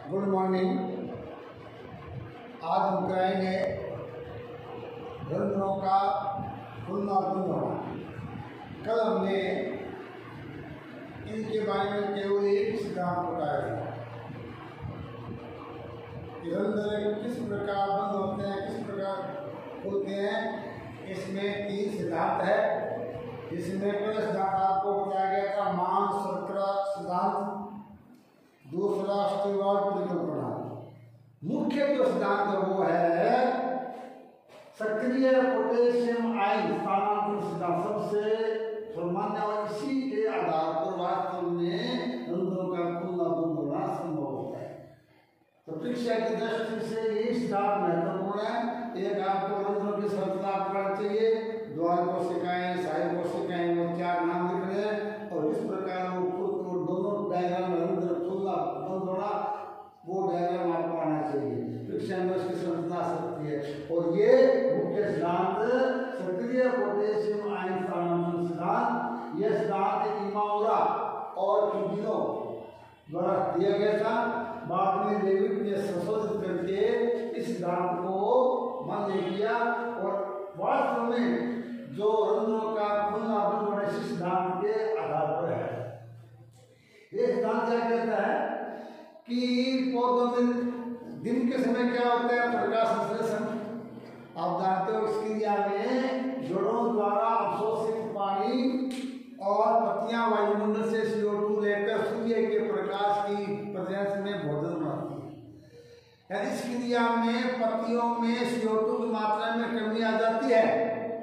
Good morning. आज हम कराएंगे रंध्रों का खुलना बंद होना। कल हमने इनके बारे में केवल एक सिद्धांत बताया था कि रंध्र किस प्रकार बंद होते हैं, किस प्रकार खुलते हैं। इसमें 3 सिद्धांत है। इसमें पहला सिद्धांत आपको बताया गया था मान शर्करा सिद्धांत, दूसरा स्टीवार्ट परिकल्पना। मुख्य जो सिद्धांत है वो है सक्रिय पोटेशियम आयन स्थानांतरण सिद्धांत। सबसे सामान्य और इसी के आधार पर वास्तव में रंध्रों का खुलना बंद होना संभव होता है। तो परीक्षा की दृष्टि से ये सिद्धांत महत्वपूर्ण है। एक आपको रंध्रों की संरचना पढ़ना चाहिए। द्वार कोशिकाएं, सहायक कोशिकाएं, वो 4 नाम लिख रहे हैं और इस प्रकार वो दोनों डायग्राम रंध्र खुलना बंद होना वो डायग्राम आपको आना चाहिए। परीक्षा में उसकी संरचना आ सकती है। और ये मुख्य सिद्धांत सक्रिय पोटेशियम आयन स्थानांतरण सिद्धांत, यह सिद्धांत इमाउरा और किबिनो द्वारा दिया गया था। बाद में लेविट ने संशोधित करके इस सिद्धांत को मान्य किया और वास्तव में जो रंध्रों का खुलना बंद होने इस सिद्धांत के आधार पर है। ये सिद्धांत क्या कहता है कि पौधों में दिन के समय क्या होता है, प्रकाश संश्लेषण। आप जानते हो इस क्रिया में जड़ों द्वारा अवशोषित पानी और पत्तियां वायुमंडल से CO2 लेकर सूर्य के प्रकाश की प्रेजेंस में भोजन बनाती है। इस क्रिया में पत्तियों में CO2 की मात्रा में कमी आ जाती है।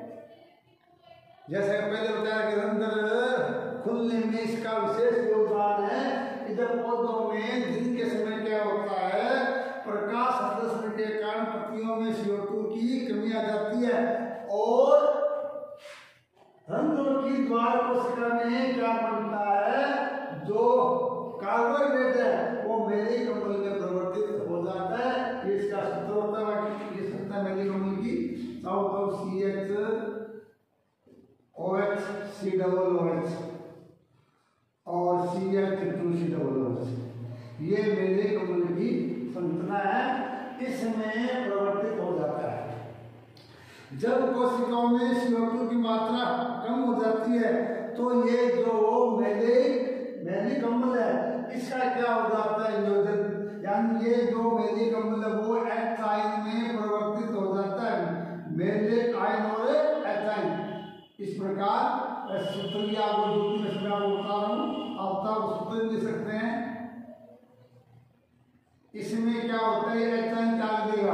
जैसे पहले बताया कि रंध्र खुलने में इसका विशेष योगदान है। इधर पौधों में दिन के समय क्या होता है, प्रकाश संश्लेषण के कारण पत्तियों में CO2 की कमी आ जाती है और रंध्रों की द्वार कोशिका में क्या बनता है, जो कार्बोहाइड्रेट है वो मेरी कमल में परिवर्तित हो जाता है। ये इसका सूत्र होता है, ये सूत्र है मेरी कमल की south of CH OH COOH और CH2COOH। ये मेरे कमल की संरचना है, इसमें परिवर्तित हो जाता है। जब कोशिकाओं में CO2 की मात्रा कम हो जाती है तो ये जो मेरी कमल है इसका क्या हो जाता है, नियोजन, यानी ये जो मेरी कमल है वो H आयन में परिवर्तित हो जाता है। मेरे आयन और H आयन इस प्रकार सूत्र आपको जो भी मैं बता रहा हूँ आप तब सूत्र दे सकते हैं। इसमें क्या होता है, H आयन क्या लगेगा,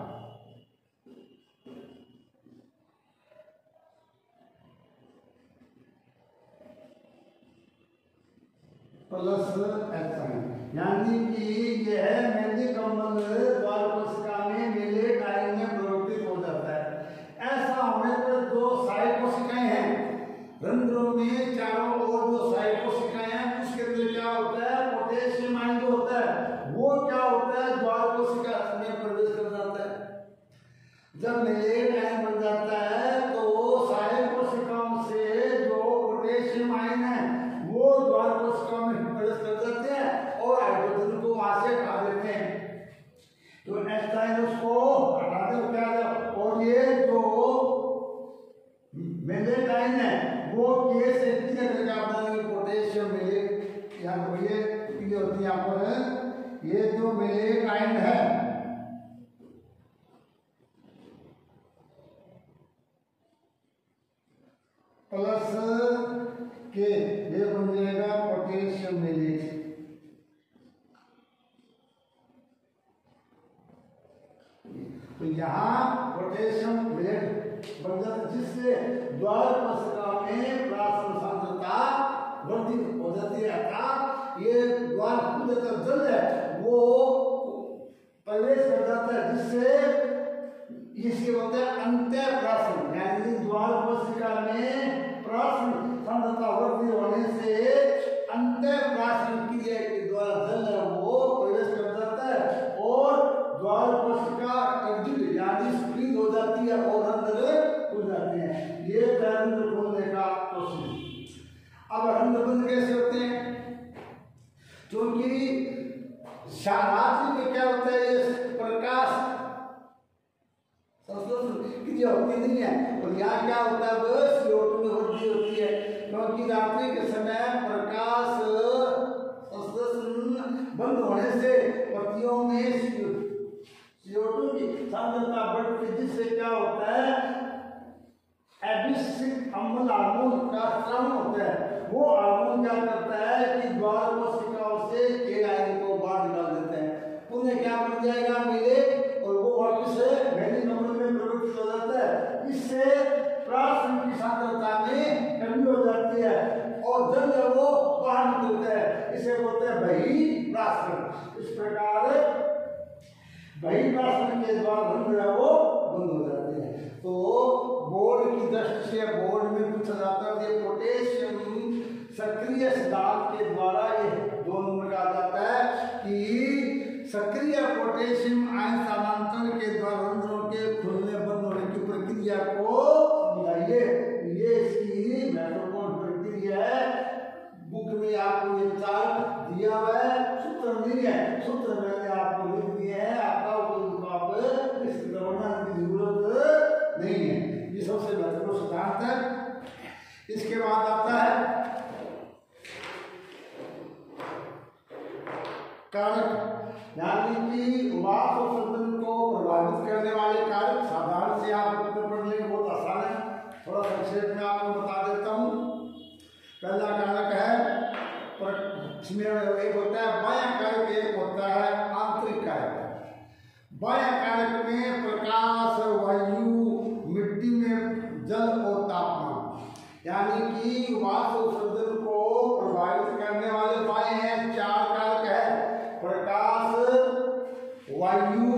प्लस H आयन, यानी कि यह मेरी कमल द्वार कोशिका में मेरे आयन में परिवर्तित हो जाता है। ऐसा होने पर जो सहायक कोशिकाएं हैं रंध्रों में चारों ओर जो सहायक कोशिकाएं हैं उसके अंदर क्या होता है, पोटेशियम आयन जो होता है वो क्या होता है, द्वार कोशिका में प्रवेश कर जाता है। जब मेलेट आयन बन जाता है तो वो सहायक कोशिकाओं से जो पोटेशियम आयन है वो द्वार कोशिकाओं में प्रवेश कर जाते हैं और हाइड्रोजन को वहां से हटा देते हैं। तो H आयन उसको हटा दे क्या है, और ये जो मेलेट आयन है वो K से क्लियर करके बनाएंगे पोटेशियम मेलेट। यहाँ पर ये क्लियर होती है, यहाँ पर ये जो मेलेट आयन है प्लस K ये बन जाएगा पोटेशियम मेलेट। तो यहाँ पोटेशियम मेलेट बन जाता है जिससे द्वार कोशिका में प्राशन सांद्रता वर्धित हो जाती है। अर्थात ये द्वार खुल जाता जल है वो प्रवेश कर जाता है जिससे इसे होता है अंत्य प्राशन, यानी द्वार कोशिका में प्राशन सांद्रता वृद्धि होने से अंत्य प्राशन क्रिया के द्वारा जल है वो प्रवेश कर जाता है और द्वार कोशिका कब्जित यानी स्प्रीड हो जाती है और रंध्र खुल जाते हैं। ये रंध्र खोलने का प्रोसेस। अब रंध्र बंद कैसे होते हैं, क्योंकि रात्रि में क्या होता है, ये प्रकाश क्रिया होती नहीं है। और यहाँ क्या होता है, बस CO2 में वृद्धि होती है, क्योंकि रात्रि के समय प्रकाश संश्लेषण बंद होने से पत्तियों में CO2 की सांद्रता बढ़ती है, जिससे क्या होता है, एब्सिक अम्ल हार्मोन का स्राव होता है। वो हार्मोन क्या करता है कि द्वार कोशिकाओं से के आयन को बाहर निकाल देता है, उन्हें क्या बन जाएगा, मिले, और वो वापस वैली नंबर में प्रवृत्त हो जाता है। इससे प्लाज्मा की सांद्रता में कमी हो जाती है और जल है वो बाहर निकलता है, इसे बोलते हैं बहिर्प्लाज्म। इस प्रकार बहिर्प्लाज्म के द्वारा रंध्र है वो बंद हो जाते हैं। तो बोर्ड की दृष्टि से बोर्ड में पूछा जाता है, पोटेशियम सक्रिय सिद्धांत के द्वारा ये 2 नंबर का आ जाता है कि सक्रिय पोटेशियम आयन स्थानांतरण के द्वारा रंध्रों के खुलने बंद होने की प्रक्रिया को समझाइए। ये इसकी महत्वपूर्ण प्रक्रिया है। बुक में आपको ये चार्ट दिया हुआ है, सूत्र नहीं है, सूत्र मैंने आपको लिख दिए हैं, आपका आप इस वर्णन की जरूरत नहीं है। ये सबसे महत्वपूर्ण सिद्धांत है। इसके बाद आता है कारक, यानी कि वाष्पोत्सर्जन को प्रभावित करने वाले कारक। साधारण से आप पढ़ लेंगे, बहुत आसान है, थोड़ा संक्षेप में आपको बता देता हूँ। पहला कारक है, इसमें एक होता है बाह्य कारक, एक होता है आंतरिक कारक। बाह्य कारक में प्रकाश, वायु, मिट्टी में जल और तापमान, यानी कि वाष्पोत्सर्जन को प्रभावित करने वाले बाह्य हैं 4 कारक है, प्रकाश, वायु,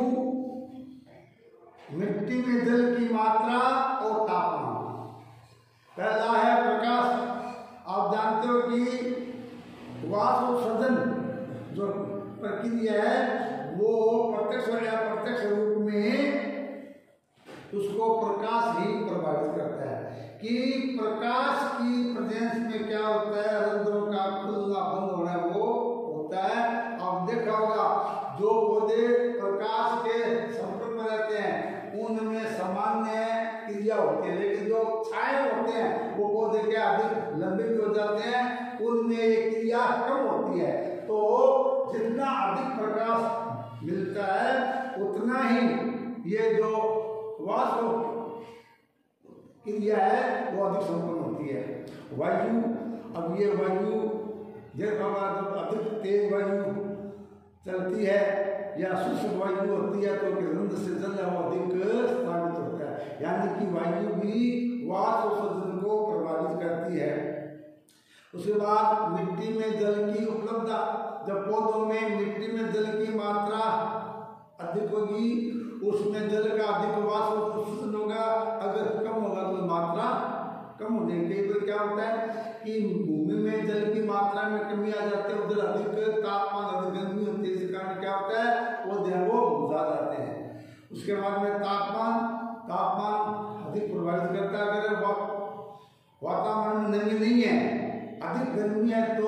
मिट्टी में जल की मात्रा और तापमान। पहला है प्रकाश। आप जानते हो कि वाष्पोत्सर्जन जो प्रक्रिया है वो प्रत्यक्ष या अप्रत्यक्ष रूप में उसको प्रकाश ही प्रभावित करता है। कि प्रकाश की प्रेजेंस में क्या होता है, रंध्रों का खुलना बंद होना वो होता है। आप देखा होगा जो पौधे प्रकाश के संपर्क में रहते हैं उनमें सामान्य क्रिया होती है, लेकिन जो छाए होते हैं वो पौधे के अधिक लंबे भी हो जाते हैं, उनमें ये क्रिया कम होती है। तो जितना अधिक प्रकाश मिलता है उतना ही ये जो वाष्प क्रिया है वो अधिक संपन्न होती है। वायु, अब ये वायु जब अधिक तेज वायु चलती है या शुष्क वायु होती है तो रंध्र से जल अधिक स्थापित होता है, यानी कि वायु भी वाष्पोत्सर्जन को प्रभावित करती है। उसके बाद मिट्टी में जल की उपलब्धता, जब पौधों में मिट्टी में जल की मात्रा अधिक होगी उसमें जल का अधिक वाष्पोत्सर्जन होगा, अगर कम होगा तो मात्रा कम हो जाएगी। कई बार क्या होता है कि भूमि में जल की मात्रा में कमी आ जाती है, उधर अधिक तापमान, अधिक गर्मी होती है, इस कारण क्या होता है पौधे वो मुरझा जाते हैं। उसके बाद में तापमान अधिक प्रभावित करता है। अगर वातावरण में नमी नहीं है, अधिक गर्मी है तो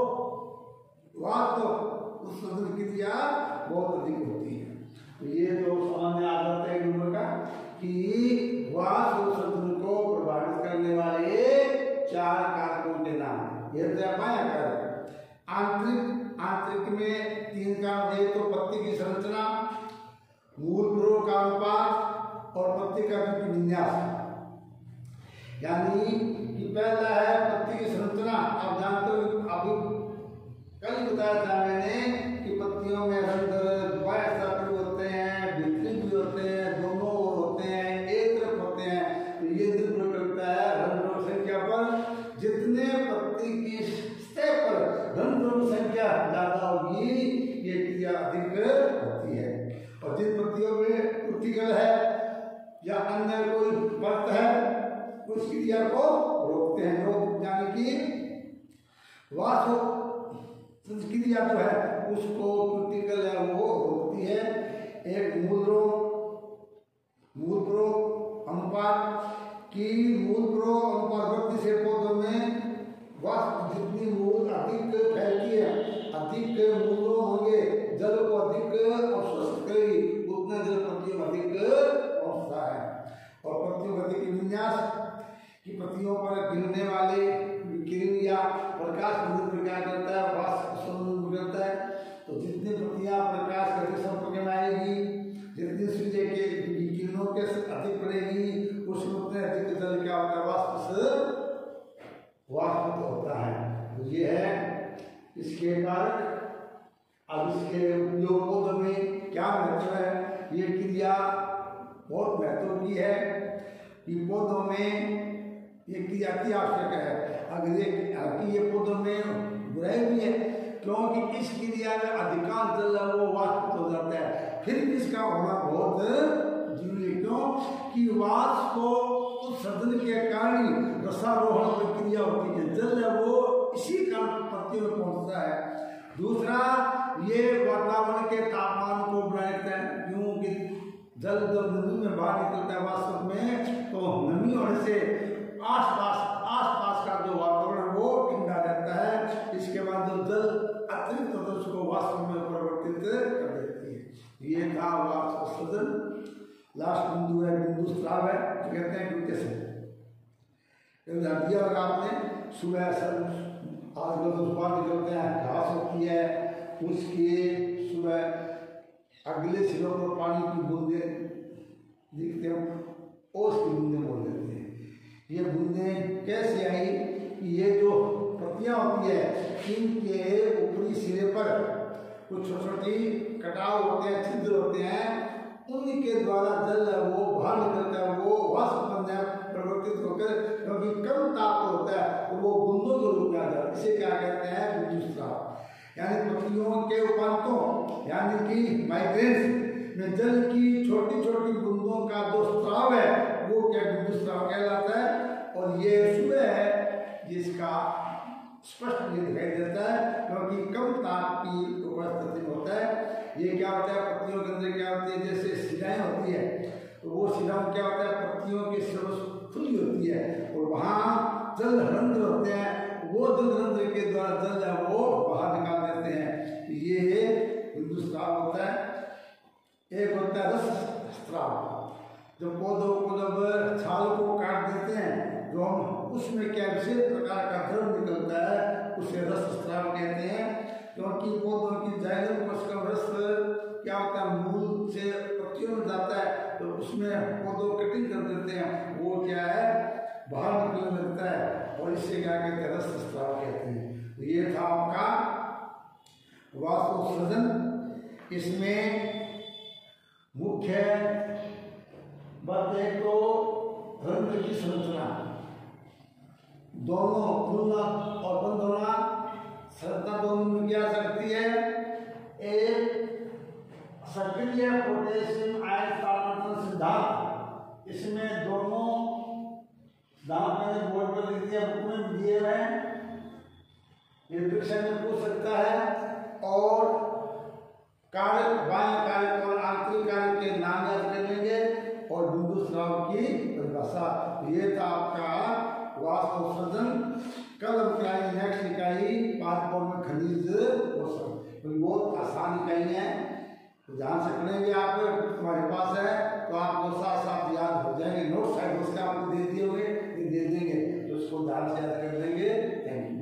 वाष्पोत्सर्जन क्रिया बहुत अधिक होती है। तो ये जो सामान्य आ जाता है नंबर का कि वाष्पोत्सर्जन को प्रभावित करने वाले 4 कारकों के नाम। ये बाह्य कारक। आंतरिक में 3 कारक, एक तो पत्ती की संरचना, मूल ध्रुव का अनुपात और पत्ती का विन्यास। यानी कि पहला है पत्ती की संरचना। आप जानते हो, अभी कल बताया था मैंने कि पत्तियों में रंध्र बाह्य होते हैं, भीतरी भी होते हैं, दोनों ओर होते हैं, एक तरफ होते हैं। तो ये निर्भर करता है रंध्रों की संख्या पर। जितने पत्ती की सतह पर रंध्रों की संख्या ज्यादा होगी ये क्रिया अधिक होती है। और जिन पत्तियों में कुर्तिकल है या अन्य कोई वर्त है उस क्रिया को रोकते हैं, यानी कि वाष्प क्रिया जो है उसको क्रिटिकल है वो होती है। एक मूल प्रो अनुपात की मूल प्रो अनुपात वृद्धि से पौधों में वाष्प जितनी मूल अधिक फैलती है, अधिक मूलों होंगे, जल को पत्तियों गति के विन्यास कि पत्तियों पर गिरने वाले किरण या प्रकाश विद्युत प्रकाश करता है, वाष्प करता है। तो जितनी पत्तियां प्रकाश गति संपर्क में आएगी, जितनी सूर्य के किरणों के अधिक पड़ेगी, उसमें उतने अधिक जल क्या होता है, वाष्प होता है। तो ये है इसके कारक। अब इसके उपयोग पौधों में क्या महत्व है, ये क्रिया बहुत महत्व की है कि पौधों में ये क्रिया की आवश्यक है। अगर ये पौधों में बुराई भी है, क्योंकि इस क्रिया में अधिकांश जल वो वाष्प हो जाता है। फिर इसका होना बहुत जरूरी है, क्यों कि वाष्प को उत्सर्जन के कारण रसारोहण प्रक्रिया होती है, जल है वो इसी कारण पत्तियों में पहुंचता है। दूसरा, ये वातावरण के तापमान को बनाए रखता है, क्योंकि जल जब नमी में बाहर निकलता है वास्तव में, तो नमी होने से आसपास का जो वातावरण वो ठंडा रहता है। इसके बाद जो जल अतिरिक्त होता है उसको वाष्प में परिवर्तित कर देती है। ये था वाष्प उत्सर्जन। लास्ट बिंदु है बिंदु स्राव है, तो कहते हैं कि कैसे दिया अगर आपने सुबह आजकल तो सुबह निकलते हैं, घास होती है, उसके सुबह अगले सिरों पर पानी की बूंदे दिखते हैं, ओस की बूंदे बोल देते हैं। ये बूंदे कैसे आई कि ये जो पत्तियां होती है, इनके ऊपरी सिरे पर कुछ छोटी छोटी कटाव होते हैं, छिद्र होते हैं, उनके द्वारा जल है वो बाहर निकलता है, वो वाष्प में परिवर्तित होकर, क्योंकि कम ताप होता है तो वो बूंदों के रूप में आ जाता है। इसे क्या कहते हैं, बिंदु स्राव। यानी पत्तियों के उपांतों यानी कि माइग्रेन्स में जल की छोटी छोटी बूंदों का जो स्राव है वो क्या बिंदु स्राव कहलाता है। और ये सुबह है जिसका स्पष्ट ये दिखाई देता है, क्योंकि कम ताप की उपस्थिति में होता है। ये क्या होता है, पत्तियों के अंदर क्या होती है, जैसे शिराएं होती है, तो वो शिराएं क्या होता है, पत्तियों की खुली होती है, और वहाँ जल रंध्र होते हैं, वो जल रंध्र के द्वारा जल है वो बाहर निकाल देते हैं। ये बिंदु स्राव होता है। एक होता है रस स्राव, जब पौधों को जब छाल को काट देते हैं, जो हम उसमें क्या विशेष प्रकार का द्रव निकलता है, उसे रस स्राव कहते हैं। क्योंकि पौधों की जाइलम कोश का रस क्या होता है, मूल से पत्तियों में जाता है, तो उसमें पौधों कटिंग कर देते हैं, वो क्या है बाहर निकलने लगता है, और इससे क्या कहते हैं, रस स्राव कहते हैं। तो ये था आपका वाष्प उत्सर्जन। इसमें मुख्य बात एक तो रंध्र की संरचना, दोनों खुलना और बंद होना, संरचना दोनों में क्या सकती है, एक सक्रिय पोटेशियम आयन स्थानांतरण सिद्धांत, इसमें दोनों सिद्धांत मैंने बोर्ड पर लिख दिया, बुक में दिए हुए हैं, ये परीक्षा में पूछ सकता है। और कारक, बाह्य कारक और आंतरिक कारक के नाम याद कर लेंगे, और बिंदु स्राव की परिभाषा। ये था आपका वाष्प उत्सर्जन। कल हम कराएंगे नेक्स्ट इकाई पाठ्यक्रम में खनिज पोषण, तो बहुत आसान इकाई है, तो ध्यान से पढ़ेंगे आप, तुम्हारे पास है तो आपको साथ साथ याद हो जाएंगे। नोट साइड उसका आपको दे दिए होंगे, दे देंगे, तो उसको ध्यान से याद कर लेंगे। Thank you.